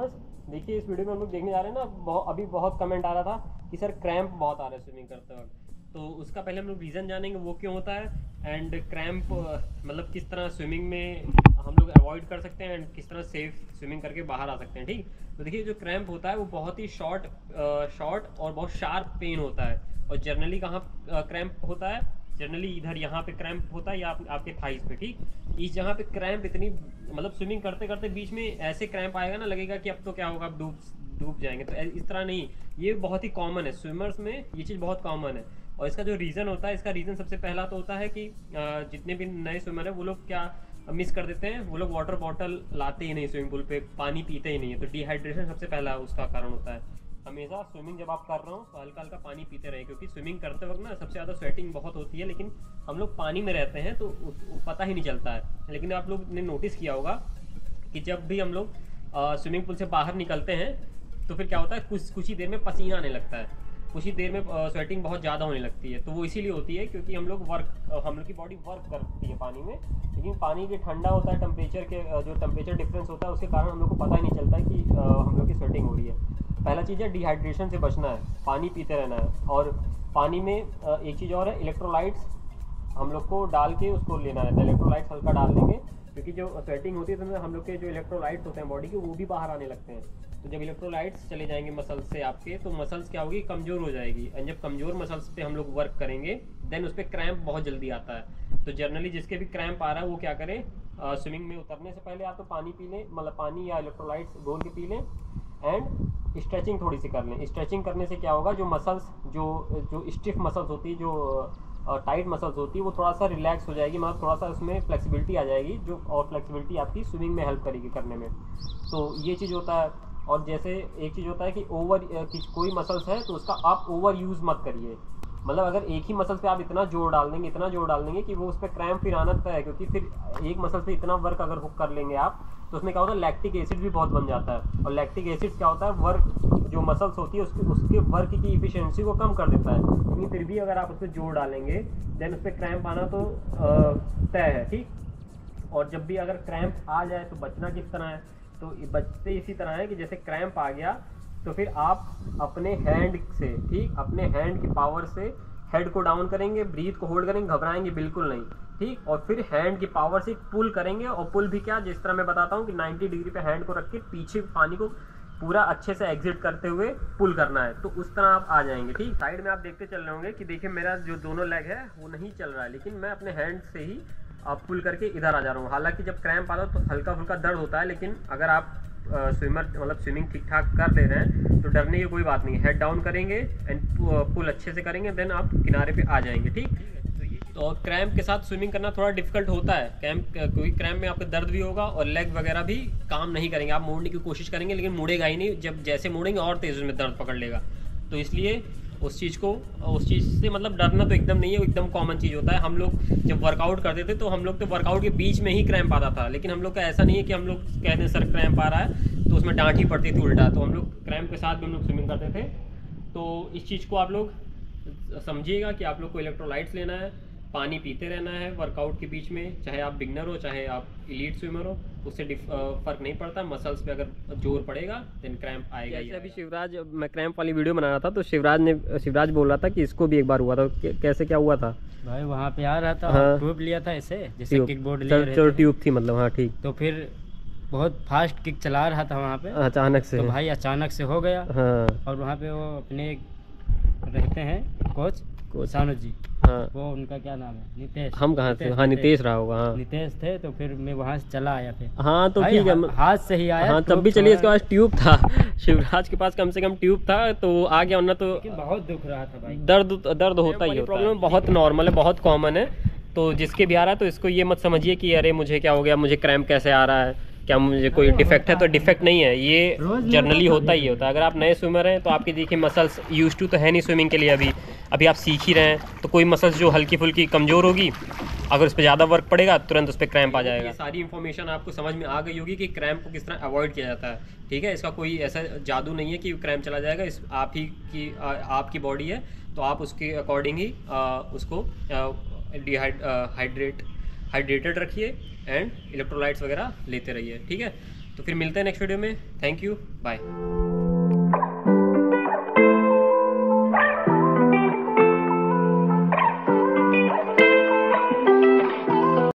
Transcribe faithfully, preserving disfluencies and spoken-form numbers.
Swimmers, देखिए इस video में हम लोग देखने जा रहे हैं ना, बहुत अभी बहुत कमेंट आ रहा था कि सर क्रैम्प बहुत आ रहा है स्विमिंग करते वक्त। तो उसका पहले हम लोग रीज़न जानेंगे वो क्यों होता है, एंड क्रैम्प मतलब किस तरह स्विमिंग में हम लोग अवॉइड कर सकते हैं, एंड किस तरह सेफ स्विमिंग करके बाहर आ सकते हैं। ठीक, तो देखिए जो क्रैम्प होता है वो बहुत ही शॉर्ट शॉर्ट और बहुत शार्प पेन होता है। और जनरली कहाँ क्रैम्प होता है, जनरली इधर यहाँ पे क्रैम्प होता है या आप, आपके थाइस पे। ठीक, इस जगह पे क्रैम्प इतनी मतलब स्विमिंग करते करते बीच में ऐसे क्रैम्प आएगा ना, लगेगा कि अब तो क्या होगा, अब डूब डूब जाएंगे। तो इस तरह नहीं, ये बहुत ही कॉमन है स्विमर्स में, ये चीज़ बहुत कॉमन है। और इसका जो रीज़न होता है, इसका रीज़न सबसे पहला तो होता है कि जितने भी नए स्विमर हैं वो लोग क्या मिस कर देते हैं, वो लोग वाटर बॉटल लाते ही नहीं स्विमिंग पूल पे, पानी पीते ही नहीं है। तो डिहाइड्रेशन सबसे पहला उसका कारण होता है। हमेशा स्विमिंग जब आप कर रहे हो तो हल्का हल्का पानी पीते रहें, क्योंकि स्विमिंग करते वक्त ना सबसे ज़्यादा स्वेटिंग बहुत होती है, लेकिन हम लोग पानी में रहते हैं तो पता ही नहीं चलता है। लेकिन आप लोग ने नोटिस किया होगा कि जब भी हम लोग स्विमिंग पूल से बाहर निकलते हैं तो फिर क्या होता है, कुछ कुछ ही देर में पसीना आने लगता है, कुछ ही देर में स्वेटिंग बहुत ज़्यादा होने लगती है। तो वो इसीलिए होती है क्योंकि हम लोग वर्क हम लोग की बॉडी वर्क करती है पानी में, लेकिन पानी जो ठंडा होता है, टेम्परेचर के जो टेम्परेचर डिफरेंस होता है उसके कारण हम लोग को पता ही नहीं चलता है कि हम लोग की स्वेटिंग हो रही है। पहला चीज़ है डिहाइड्रेशन से बचना है, पानी पीते रहना है। और पानी में एक चीज़ और है, इलेक्ट्रोलाइट्स हम लोग को डाल के उसको लेना रहता है। इलेक्ट्रोलाइट्स हल्का डाल देंगे, क्योंकि जो स्वेटिंग होती है तो हम लोग के जो इलेक्ट्रोलाइट्स होते हैं बॉडी के, वो भी बाहर आने लगते हैं। तो जब इलेक्ट्रोलाइट्स चले जाएंगे मसल्स से आपके, तो मसल्स क्या होगी, कमज़ोर हो जाएगी। एंड जब कमज़ोर मसल्स पे हम लोग वर्क करेंगे देन उस पर क्रैम्प बहुत जल्दी आता है। तो जनरली जिसके भी क्रैम्प आ रहा है वो क्या करें, स्विमिंग में उतरने से पहले आप तो पानी पी लें, मतलब पानी या इलेक्ट्रोलाइट्स घोल के पी लें, एंड स्ट्रेचिंग थोड़ी सी कर लें। स्ट्रेचिंग करने से क्या होगा, जो मसल्स जो जो स्टिफ मसल्स होती है, जो टाइट मसल्स होती है, वो थोड़ा सा रिलैक्स हो जाएगी, मतलब थोड़ा सा उसमें फ्लेक्सिबिलिटी आ जाएगी, जो और फ्लेक्सिबिलिटी आपकी स्विमिंग में हेल्प करेगी करने में। तो ये चीज़ होता है। और जैसे एक चीज़ होता है कि ओवर कि कोई मसल्स है तो उसका आप ओवर यूज़ मत करिए। मतलब अगर एक ही मसल पे आप इतना जोर डाल देंगे इतना जोर डाल देंगे कि वो उस पर क्रैम्प फिर आना तय है, क्योंकि फिर एक मसल पे इतना वर्क अगर हुक कर लेंगे आप तो उसमें क्या होता है, लैक्टिक एसिड भी बहुत बन जाता है। और लैक्टिक एसिड क्या होता है, वर्क जो मसल्स होती है उसके उसके वर्क की इफिशियंसी को कम कर देता है। लेकिन फिर भी अगर आप उस पर जोर डालेंगे देन उस पर क्रैम्प आना तो तय है। ठीक, और जब भी अगर क्रैम्प आ जाए तो बचना किस तरह है, तो बचते इसी तरह है कि जैसे क्रैम्प आ गया तो फिर आप अपने हैंड से, ठीक, अपने हैंड की पावर से हेड को डाउन करेंगे, ब्रीथ को होल्ड करेंगे, घबराएंगे बिल्कुल नहीं। ठीक, और फिर हैंड की पावर से पुल करेंगे। और पुल भी क्या, जिस तरह मैं बताता हूँ कि नब्बे डिग्री पे हैंड को रख के पीछे पानी को पूरा अच्छे से एग्जिट करते हुए पुल करना है, तो उस तरह आप आ जाएंगे। ठीक, साइड में आप देखते चल रहे होंगे कि देखिए मेरा जो दोनों लेग है वो नहीं चल रहा है, लेकिन मैं अपने हैंड से ही आप पुल करके इधर आ जा रहा हूँ। हालांकि जब क्रैम्प आता है तो हल्का फुल्का दर्द होता है, लेकिन अगर आप स्विमर मतलब स्विमिंग ठीक ठाक कर ले रहे हैं तो डरने की कोई बात नहीं। हेड डाउन करेंगे एंड पुल अच्छे से करेंगे, देन आप किनारे पे आ जाएंगे। ठीक, तो क्रैम्प के साथ स्विमिंग करना थोड़ा डिफिकल्ट होता है, क्रैम्प क्योंकि क्रैम्प में आपका दर्द भी होगा और लेग वगैरह भी काम नहीं करेंगे। आप मोड़ने की कोशिश करेंगे लेकिन मुड़ेगा ही नहीं, जब जैसे मोड़ेंगे और तेज उसमें दर्द पकड़ लेगा। तो इसलिए उस चीज़ को उस चीज़ से मतलब डरना तो एकदम नहीं है, वो एकदम कॉमन चीज़ होता है। हम लोग जब वर्कआउट करते थे तो हम लोग तो वर्कआउट के बीच में ही क्रैम्प आता था, लेकिन हम लोग का ऐसा नहीं है कि हम लोग कहते हैं सर क्रैम्प आ रहा है तो उसमें डांट ही पड़ती थी उल्टा। तो हम लोग क्रैम्प के साथ भी हम लोग स्विमिंग करते थे। तो इस चीज़ को आप लोग समझिएगा कि आप लोग को इलेक्ट्रोलाइट्स लेना है, पानी पीते रहना है वर्कआउट के बीच में, चाहे आप बिगनर हो चाहे आप एलीट स्विमर हो, उससे फ़र्क नहीं पड़ता। मसल्स पे अगर जोर पड़ेगा देन क्रैम्प आएगा। जैसे अभी शिवराज, मैं क्रैम्प वाली वीडियो बना रहा था तो शिवराज ने शिवराज बोल रहा था कि इसको भी एक बार हुआ था। कैसे क्या हुआ था भाई? वहाँ पे आ रहा था, हाँ। ट्यूब लिया था ऐसे जैसे किक बोर्ड लिया, ट्यूब थी मतलब, हाँ ठीक। तो फिर बहुत फास्ट किक चला रहा था वहाँ पे, अचानक से, तो भाई अचानक से हो गया। हाँ। और वहाँ पे वो अपने रहते हैं कोच सानू जी, हाँ। वो उनका क्या नाम है, नितेश। हम कहाँ से, हाँ नितेश रहा होगा, हाँ नितेश थे। तो फिर मैं वहाँ से चला आया फिर, हाँ तो ठीक है, हाथ से ही आया। हाँ तब भी चलिए, इसके पास ट्यूब था, शिवराज के पास कम से कम ट्यूब था तो आ गया, वरना तो बहुत दुख रहा था भाई, दर्द दर्द होता ही। प्रॉब्लम बहुत नॉर्मल है, बहुत कॉमन है। तो जिसके भी आ रहा है तो इसको ये मत समझिए कि अरे मुझे क्या हो गया, मुझे क्रैम्प कैसे आ रहा है, क्या मुझे कोई डिफेक्ट है। तो डिफेक्ट नहीं है, ये जनरली होता ही होता है। अगर आप नए स्विमर हैं तो आपकी देखिए मसल्स यूज टू तो है नहीं स्विमिंग के लिए, अभी अभी आप सीख ही रहे हैं, तो कोई मसल्स जो हल्की फुल्की कमज़ोर होगी, अगर उस पर ज़्यादा वर्क पड़ेगा तुरंत उस पर क्रैम्प आ जाएगा। सारी इन्फॉर्मेशन आपको समझ में आ गई होगी कि क्रैम्प को किस तरह अवॉइड किया जाता है। ठीक है, इसका कोई ऐसा जादू नहीं है कि क्रैम्प चला जाएगा, इस आप ही की आ, आपकी बॉडी है तो आप उसके अकॉर्डिंग ही आ, उसको डिहाइड्रेट हाइड्रेटेड रखिए एंड इलेक्ट्रोलाइट्स वगैरह लेते रहिए। ठीक है, तो फिर मिलते हैं नेक्स्ट वीडियो में। Thank you, bye.